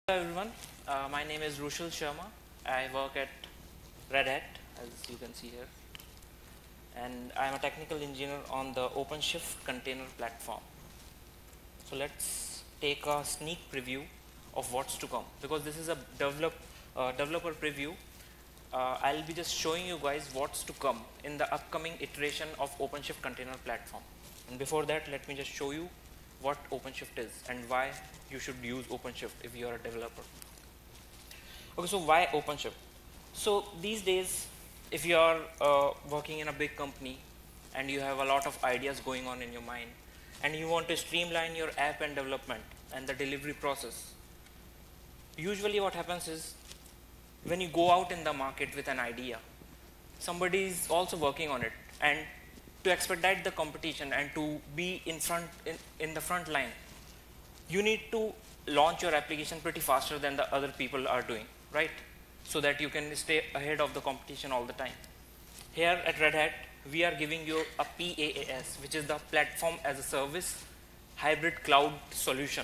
Hello everyone, my name is Rushil Sharma. I work at Red Hat, as you can see here, and I am a technical engineer on the Openshift container platform. So let's take a sneak preview of what's to come. Because this is a developer preview, I'll be just showing you guys what's to come in the upcoming iteration of Openshift container platform. And before that, let me just show you what Openshift is and why you should use Openshift if you are a developer. Okay, so why Openshift? So these days, if you are working in a big company and you have a lot of ideas going on in your mind and you want to streamline your app and development and the delivery process, usually what happens is when you go out in the market with an idea, somebody is also working on it, and to expedite the competition and to be in the front line, you need to launch your application pretty faster than the other people are doing, right? So that you can stay ahead of the competition all the time. Here at Red Hat, we are giving you a PaaS, which is the platform as a service hybrid cloud solution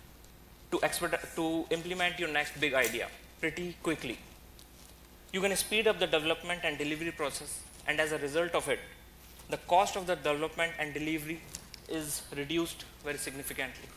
to implement your next big idea pretty quickly. You can speed up the development and delivery process, and as a result of it, the cost of the development and delivery is reduced very significantly.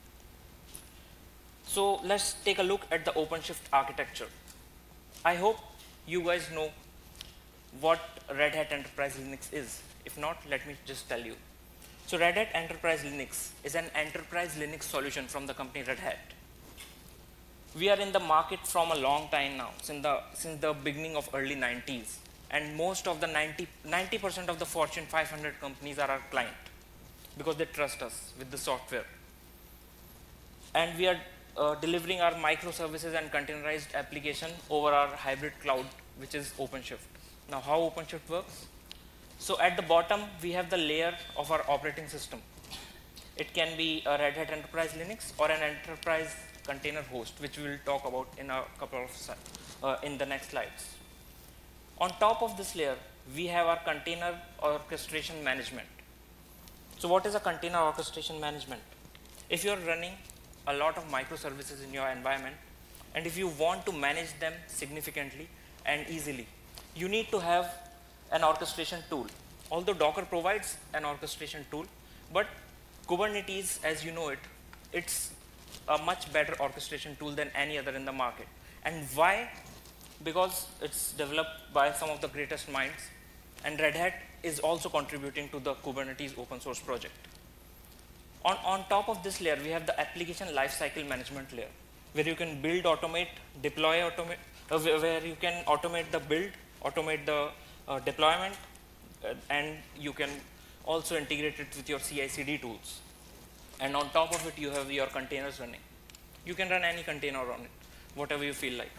So let's take a look at the Openshift architecture. I hope you guys know what Red Hat Enterprise Linux is. If not, let me just tell you. So Red Hat Enterprise Linux is an enterprise Linux solution from the company Red Hat. We are in the market from a long time now, since the beginning of early 90s. And most of the 90% of the Fortune 500 companies are our client because they trust us with the software. And we are delivering our microservices and containerized application over our hybrid cloud, which is Openshift. Now, how Openshift works? So at the bottom, we have the layer of our operating system. It can be a Red Hat Enterprise Linux or an enterprise container host, which we will talk about in a couple of in the next slides. On top of this layer, we have our container orchestration management. So what is a container orchestration management? If you're running a lot of microservices in your environment, and if you want to manage them significantly and easily, you need to have an orchestration tool. Although Docker provides an orchestration tool, but Kubernetes, as you know it, it's a much better orchestration tool than any other in the market. And why? Because it's developed by some of the greatest minds, and Red Hat is also contributing to the Kubernetes open source project. On top of this layer, we have the application lifecycle management layer, where you can build, automate, deploy, where you can automate the build, automate the deployment, and you can also integrate it with your CI/CD tools. And on top of it, you have your containers running. You can run any container on it, whatever you feel like.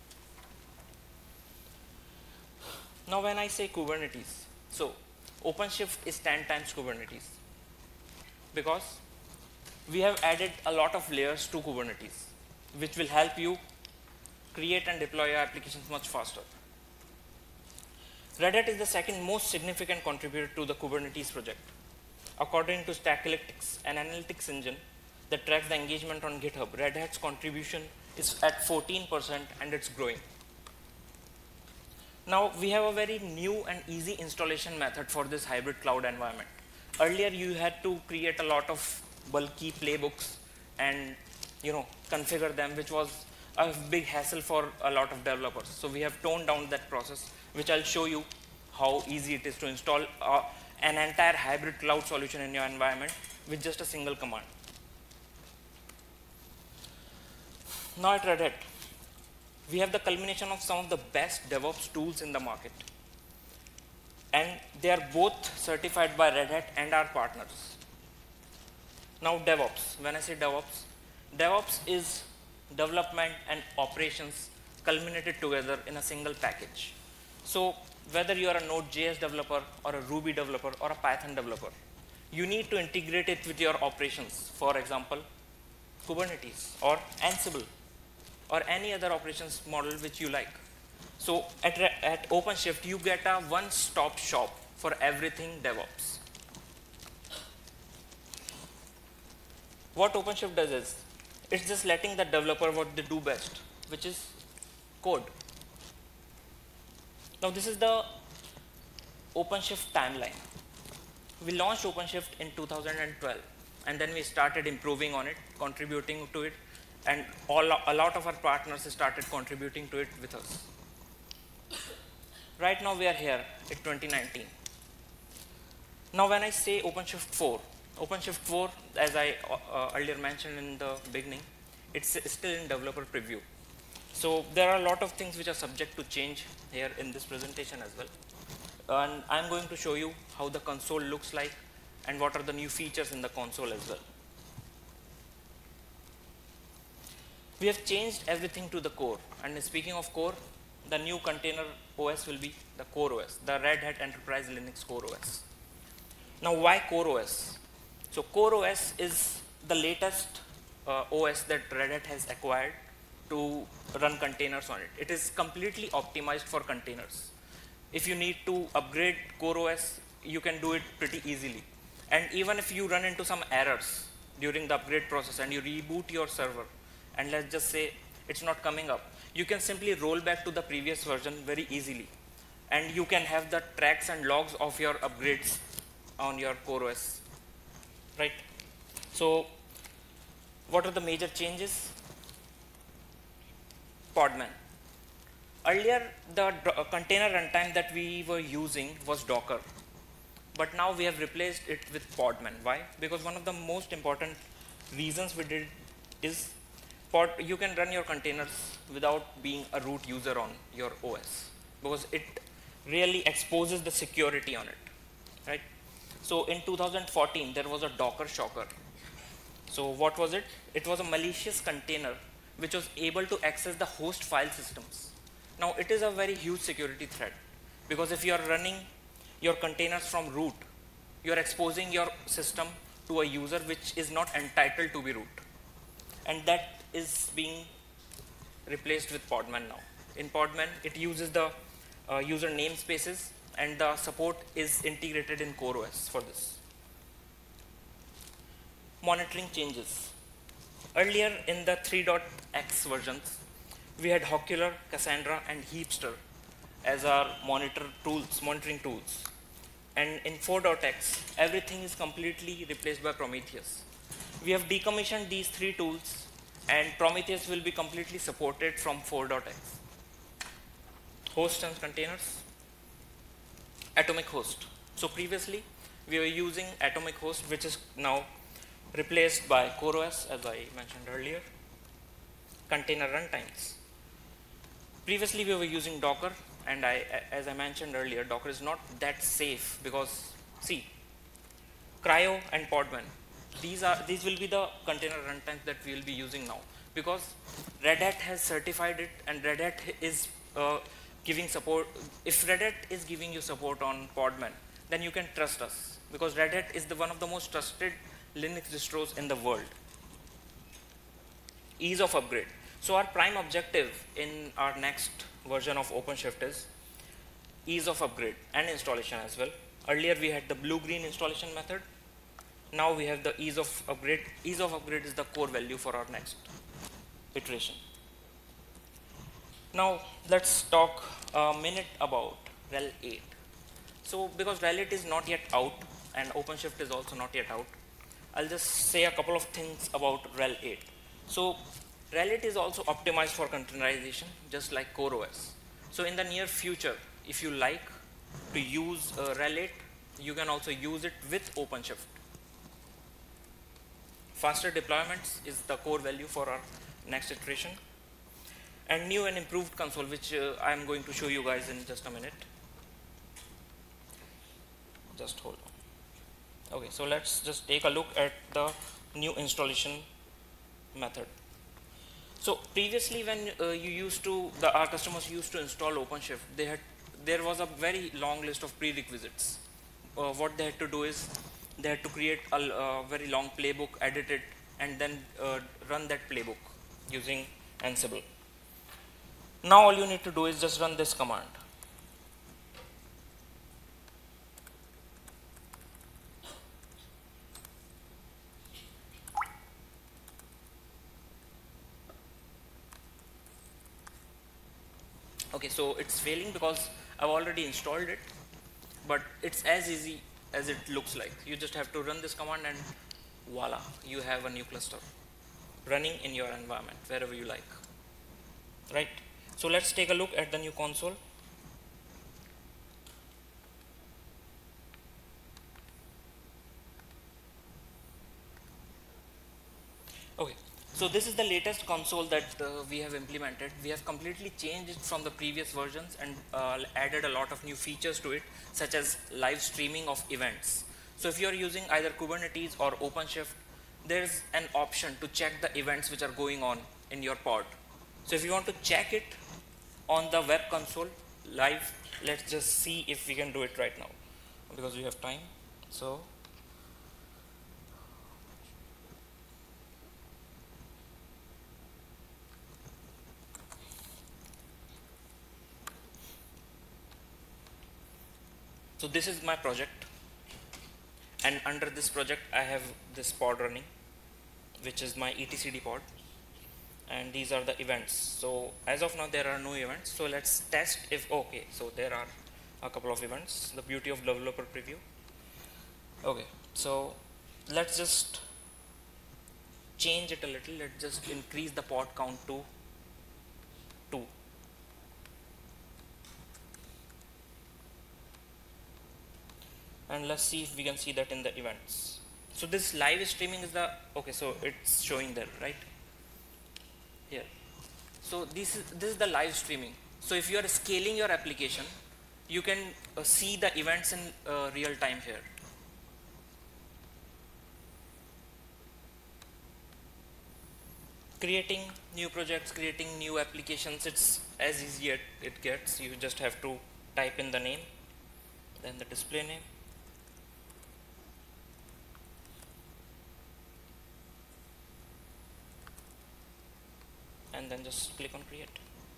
Now, when I say Kubernetes, so Openshift is 10 times Kubernetes because we have added a lot of layers to Kubernetes, which will help you create and deploy your applications much faster. Red Hat is the second most significant contributor to the Kubernetes project. According to Stackalytics, an analytics engine that tracks the engagement on GitHub, Red Hat's contribution is at 14% and it's growing. Now, we have a very new and easy installation method for this hybrid cloud environment. Earlier, you had to create a lot of bulky playbooks and configure them, which was a big hassle for a lot of developers. So we have toned down that process, which I'll show you how easy it is to install an entire hybrid cloud solution in your environment with just a single command. Now at Red Hat, we have the culmination of some of the best DevOps tools in the market. And they are both certified by Red Hat and our partners. Now DevOps, when I say DevOps, DevOps is development and operations culminated together in a single package. So whether you are a Node.js developer or a Ruby developer or a Python developer, you need to integrate it with your operations. For example, Kubernetes or Ansible or any other operations model which you like. So at Openshift, you get a one-stop shop for everything DevOps. What Openshift does is, It's just letting the developer what they do best, which is code. Now this is the OpenShift timeline. We launched OpenShift in 2012, and then we started improving on it, contributing to it, and a lot of our partners started contributing to it with us. Right now we are here in 2019. Now when I say OpenShift 4, as I earlier mentioned in the beginning, it's still in developer preview. So there are a lot of things which are subject to change here in this presentation as well. And I'm going to show you how the console looks like and what are the new features in the console as well. We have changed everything to the core. And speaking of core, the new container OS will be the Core OS, the Red Hat Enterprise Linux Core OS. Now why Core OS? So Core OS is the latest OS that Red Hat has acquired to run containers on it. It is completely optimized for containers. If you need to upgrade Core OS, you can do it pretty easily. And even if you run into some errors during the upgrade process and you reboot your server, and let's just say it's not coming up, you can simply roll back to the previous version very easily. And you can have the tracks and logs of your upgrades on your Core OS, right? So what are the major changes? Podman. Earlier, the container runtime that we were using was Docker, but now we have replaced it with Podman. Why? Because one of the most important reasons we did is you can run your containers without being a root user on your OS, because it really exposes the security on it, right? So in 2014, there was a Docker shocker. So what was it? It was a malicious container which was able to access the host file systems. Now it is a very huge security threat, because if you are running your containers from root, you are exposing your system to a user which is not entitled to be root. And that is being replaced with Podman now. In Podman, it uses the user namespaces, and the support is integrated in Core OS for this. Monitoring changes. Earlier in the 3.x versions, we had Hawkular, Cassandra, and Heapster as our monitoring tools. And in 4.x, everything is completely replaced by Prometheus. We have decommissioned these three tools, and Prometheus will be completely supported from 4.x. Hosts and containers. Atomic host. So previously, we were using atomic host, which is now replaced by Core OS, as I mentioned earlier. Container runtimes. Previously, we were using Docker, and as I mentioned earlier, Docker is not that safe because, see, Cryo and Podman, these will be the container runtimes that we will be using now, because Red Hat has certified it, and Red Hat is giving support. If Red Hat is giving you support on Podman, then you can trust us, because Red Hat is one of the most trusted Linux distros in the world. Ease of upgrade. So our prime objective in our next version of OpenShift is ease of upgrade and installation as well. Earlier we had the blue-green installation method. Now we have the ease of upgrade. Ease of upgrade is the core value for our next iteration. Now let's talk a minute about RHEL 8. So because RHEL 8 is not yet out and OpenShift is also not yet out, I'll just say a couple of things about RHEL 8. So RHEL 8 is also optimized for containerization, just like Core OS. So in the near future, if you like to use RHEL 8, you can also use it with OpenShift. Faster deployments is the core value for our next iteration. And new and improved console, which I am going to show you guys in just a minute. Just hold on. Okay, so let's just take a look at the new installation method. So previously, when our customers used to install OpenShift, there was a very long list of prerequisites. What they had to do is they had to create a very long playbook, edit it, and then run that playbook using Ansible. Now all you need to do is just run this command. Okay, so it's failing because I've already installed it, but it's as easy as it looks like. You just have to run this command and voila, you have a new cluster running in your environment wherever you like, right? So let's take a look at the new console. Okay, so this is the latest console that we have implemented. We have completely changed it from the previous versions and added a lot of new features to it, such as live streaming of events. So if you are using either Kubernetes or Openshift, there's an option to check the events which are going on in your pod. So if you want to check it on the web console live, let's just see if we can do it right now, because we have time. So this is my project, and under this project I have this pod running, which is my etcd pod, and these are the events. So as of now there are no events, so let's test if okay. So there are a couple of events, the beauty of developer preview. Okay, so let's just change it a little. Let's just increase the pod count to 2. And let's see if we can see that in the events. So this live streaming is the, okay, so it's showing there, right? Here. So this is the live streaming. So if you are scaling your application, you can see the events in real time here. Creating new projects, creating new applications, it's as easy as it gets. You just have to type in the name, then the display name, and then just click on create.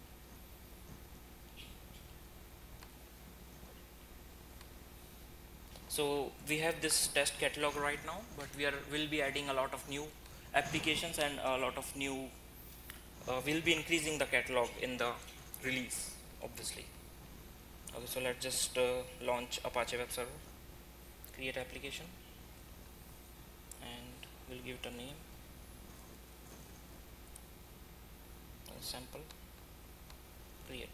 So we have this test catalog right now, but will be adding a lot of new applications and a lot of new, we'll be increasing the catalog in the release, obviously. Okay, so let's just launch Apache Web Server, create application, and we'll give it a name, sample, create.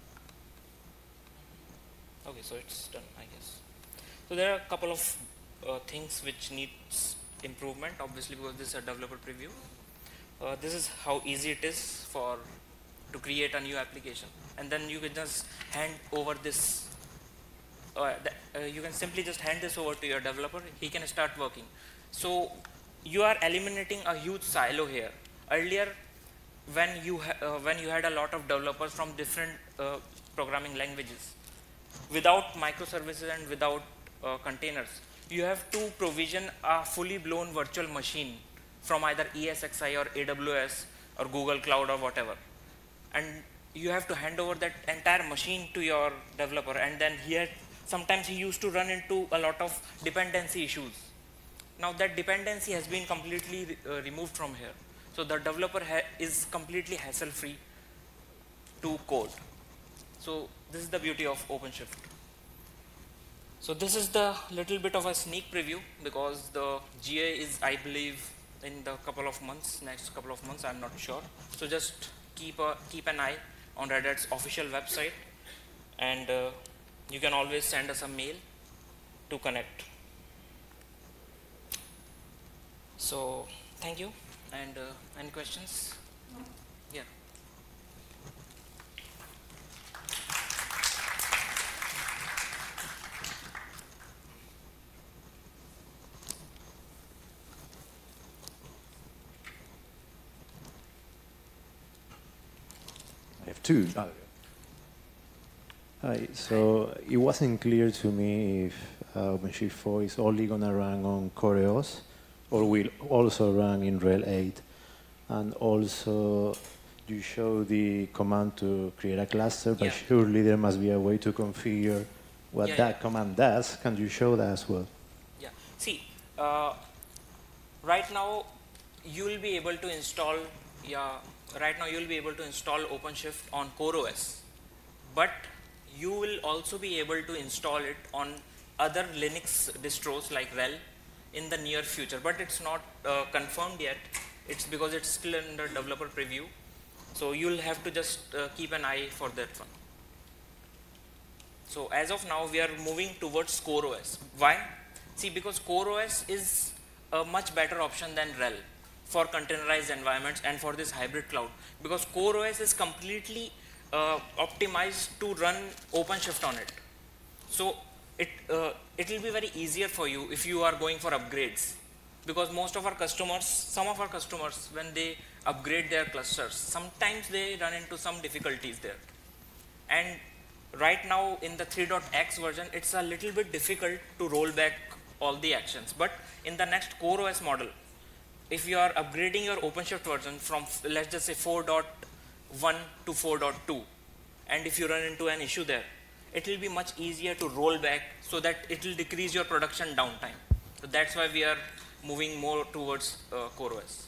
Okay, so it's done, I guess. So there are a couple of things which needs improvement, obviously, because this is a developer preview. This is how easy it is to create a new application, and then you can just hand over this. You can simply just hand this over to your developer. He can start working. So you are eliminating a huge silo here. Earlier, when you had a lot of developers from different programming languages, without microservices and without containers, you have to provision a fully blown virtual machine from either ESXi or AWS or Google Cloud or whatever, and you have to hand over that entire machine to your developer, and then sometimes he used to run into a lot of dependency issues. Now that dependency has been completely removed from here, so the developer is completely hassle free to code. So this is the beauty of Openshift. So this is the little bit of a sneak preview, because the GA is, I believe, in the next couple of months, I'm not sure. So just keep an eye on Red Hat's official website, and you can always send us a mail to connect. So thank you, and any questions? Yeah. I have two. Hi, so it wasn't clear to me if OpenShift 4 is only going to run on CoreOS or will also run in RHEL 8. And also, you show the command to create a cluster, but surely there must be a way to configure what that command does. Can you show that as well? Yeah. See, right now you will be able to install. Right now you will be able to install OpenShift on CoreOS. but you will also be able to install it on other Linux distros like RHEL in the near future, but it's not confirmed yet. It's because it's still under developer preview. So you'll have to just keep an eye for that one. So as of now, we are moving towards CoreOS. Why? See, because CoreOS is a much better option than RHEL for containerized environments and for this hybrid cloud, because CoreOS is completely optimized to run OpenShift on it. So it will be very easier for you if you are going for upgrades, because most of our customers, some of our customers, when they upgrade their clusters, sometimes they run into some difficulties there. And right now in the 3.x version, it's a little bit difficult to roll back all the actions. But in the next CoreOS model, if you are upgrading your OpenShift version from, let's just say 4.1 to 4.2, and if you run into an issue there, it will be much easier to roll back so that it will decrease your production downtime. So that's why we are moving more towards CoreOS.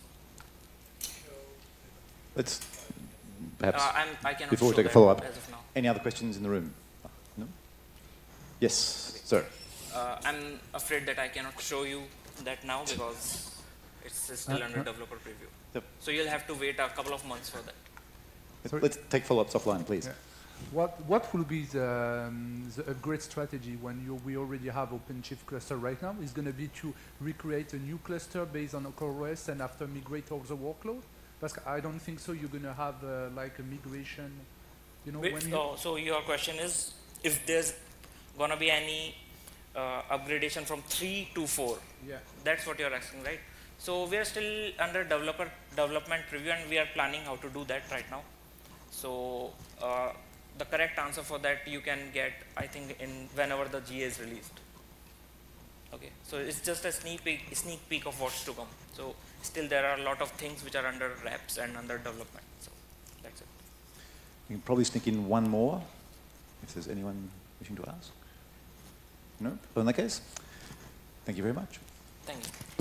Let's perhaps, I cannot before we show take a that follow-up, as of now. any other questions in the room? No? Yes, sir. I'm afraid that I cannot show you that now because it's still under developer preview. Yep. So you'll have to wait a couple of months for that. Let's take follow-ups offline, please. Yeah. What will be the upgrade strategy when we already have OpenShift cluster right now? Is going to be to recreate a new cluster based on CoreOS and after migrate all the workload? Because I don't think so. You're going to have like a migration, you know. Wait, so your question is if there's going to be any upgradation from 3 to 4? Yeah. That's what you're asking, right? So we are still under development preview, and we are planning how to do that right now. So the correct answer for that you can get, I think, in whenever the GA is released. Okay, so it's just a sneak peek of what's to come. So still there are a lot of things which are under wraps and under development. So that's it. You can probably sneak in one more, if there's anyone wishing to ask. No? Well, in that case, thank you very much. Thank you.